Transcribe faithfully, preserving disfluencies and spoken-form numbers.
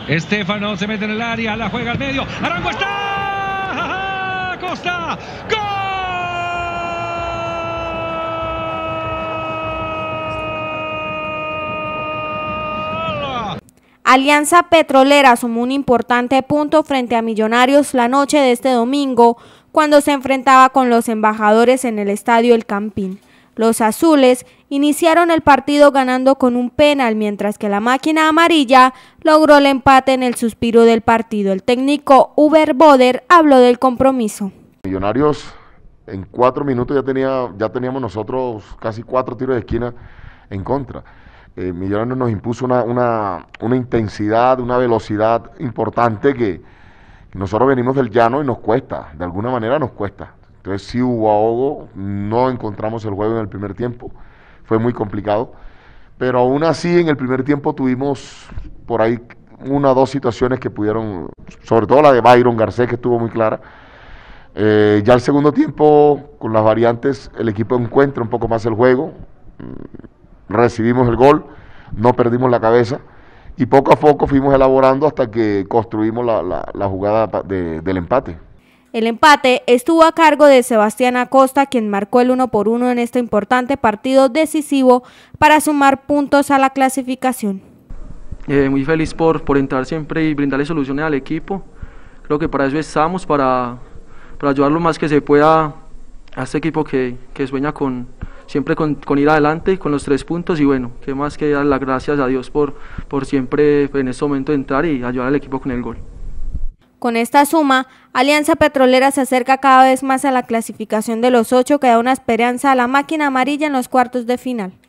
Estefano se mete en el área, la juega al medio. Arango está. Costa. ¡Gol! Alianza Petrolera sumó un importante punto frente a Millonarios la noche de este domingo, cuando se enfrentaba con los embajadores en el estadio El Campín. Los azules iniciaron el partido ganando con un penal, mientras que la máquina amarilla logró el empate en el suspiro del partido. El técnico Uber Boder habló del compromiso. Millonarios en cuatro minutos ya, tenía, ya teníamos nosotros casi cuatro tiros de esquina en contra. Eh, Millonarios nos impuso una, una, una intensidad, una velocidad importante que nosotros venimos del llano y nos cuesta, de alguna manera nos cuesta. Entonces sí hubo ahogo, no encontramos el juego en el primer tiempo, fue muy complicado, pero aún así en el primer tiempo tuvimos por ahí una o dos situaciones que pudieron, sobre todo la de Byron Garcés, que estuvo muy clara. Eh, ya el segundo tiempo, con las variantes, el equipo encuentra un poco más el juego, recibimos el gol, no perdimos la cabeza y poco a poco fuimos elaborando hasta que construimos la, la, la jugada de, del empate. El empate estuvo a cargo de Sebastián Acosta, quien marcó el uno por uno en este importante partido decisivo para sumar puntos a la clasificación. Eh, muy feliz por, por entrar siempre y brindarle soluciones al equipo. Creo que para eso estamos, para, para ayudar lo más que se pueda a este equipo que, que sueña con siempre con, con ir adelante, con los tres puntos, y bueno, qué más que dar las gracias a Dios por, por siempre en este momento entrar y ayudar al equipo con el gol. Con esta suma, Alianza Petrolera se acerca cada vez más a la clasificación de los ocho, que da una esperanza a la máquina amarilla en los cuartos de final.